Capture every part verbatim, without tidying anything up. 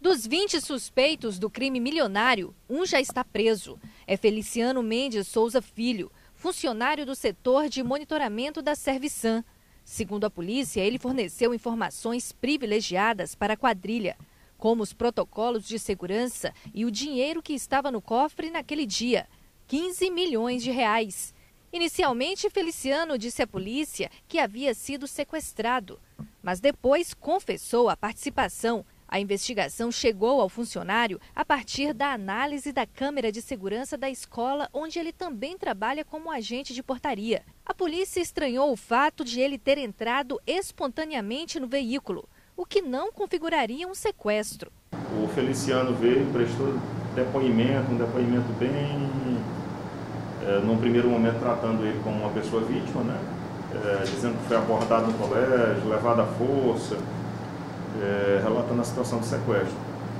Dos vinte suspeitos do crime milionário, um já está preso. É Feliciano Mendes Souza Filho, funcionário do setor de monitoramento da Serviçam. Segundo a polícia, ele forneceu informações privilegiadas para a quadrilha, como os protocolos de segurança e o dinheiro que estava no cofre naquele dia, quinze milhões de reais. Inicialmente, Feliciano disse à polícia que havia sido sequestrado, mas depois confessou a participação. A investigação chegou ao funcionário a partir da análise da câmera de segurança da escola, onde ele também trabalha como agente de portaria. A polícia estranhou o fato de ele ter entrado espontaneamente no veículo, o que não configuraria um sequestro. O Feliciano veio, prestou depoimento, um depoimento bem, é, num primeiro momento tratando ele como uma pessoa vítima, né? É, dizendo que foi abordado no colégio, levado à força. É, relatando a situação do sequestro.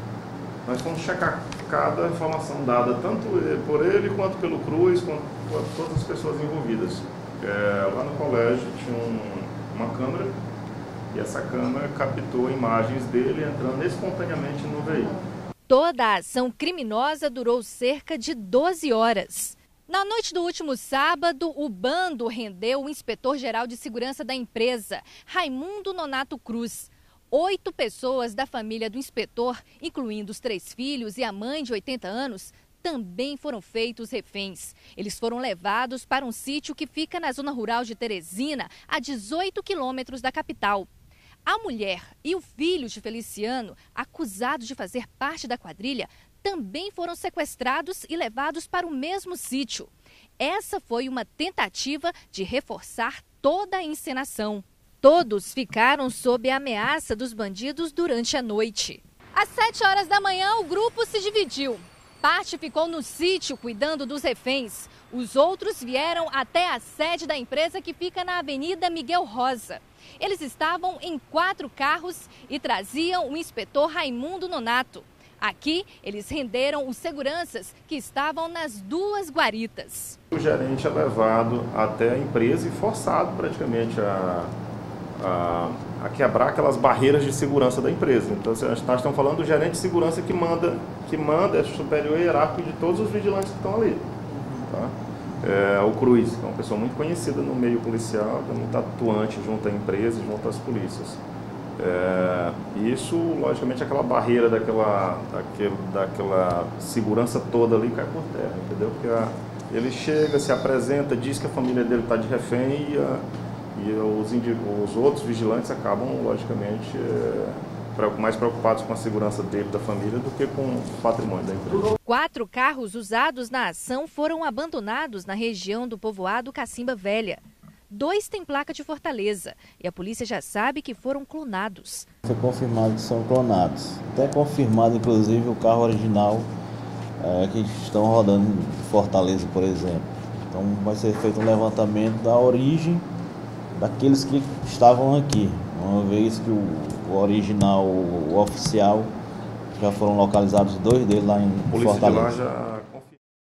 Nós vamos checar cada informação dada, tanto por ele quanto pelo Cruz, quanto por todas as pessoas envolvidas. É, lá no colégio tinha um, uma câmera, e essa câmera captou imagens dele entrando espontaneamente no veículo. Toda a ação criminosa durou cerca de doze horas. Na noite do último sábado, o bando rendeu o inspetor-geral de segurança da empresa, Raimundo Nonato Cruz. Oito pessoas da família do inspetor, incluindo os três filhos e a mãe de oitenta anos, também foram feitos reféns. Eles foram levados para um sítio que fica na zona rural de Teresina, a dezoito quilômetros da capital. A mulher e o filho de Feliciano, acusados de fazer parte da quadrilha, também foram sequestrados e levados para o mesmo sítio. Essa foi uma tentativa de reforçar toda a encenação. Todos ficaram sob a ameaça dos bandidos durante a noite. Às sete horas da manhã, o grupo se dividiu. Parte ficou no sítio cuidando dos reféns. Os outros vieram até a sede da empresa, que fica na Avenida Miguel Rosa. Eles estavam em quatro carros e traziam o inspetor Raimundo Nonato. Aqui, eles renderam os seguranças que estavam nas duas guaritas. O gerente é levado até a empresa e forçado praticamente a... A, a quebrar aquelas barreiras de segurança da empresa. Então, nós estamos falando do gerente de segurança que manda, que manda é superior hierárquico de todos os vigilantes que estão ali. Tá? É, o Cruz, que é uma pessoa muito conhecida no meio policial, é muito atuante junto à empresa e junto às polícias. É, isso, logicamente, aquela barreira daquela, daquele, daquela segurança toda ali cai por terra, entendeu? Porque a, ele chega, se apresenta, diz que a família dele está de refém e a, E os, os outros vigilantes acabam, logicamente, é, mais preocupados com a segurança dele, da família, do que com o patrimônio da empresa. Quatro carros usados na ação foram abandonados na região do povoado Cacimba Velha. Dois têm placa de Fortaleza e a polícia já sabe que foram clonados. Foi confirmado que são clonados. Até confirmado, inclusive, o carro original é, que estão rodando em Fortaleza, por exemplo. Então vai ser feito um levantamento da origem daqueles que estavam aqui, uma vez que o, o original, o oficial, já foram localizados dois deles lá em Fortaleza.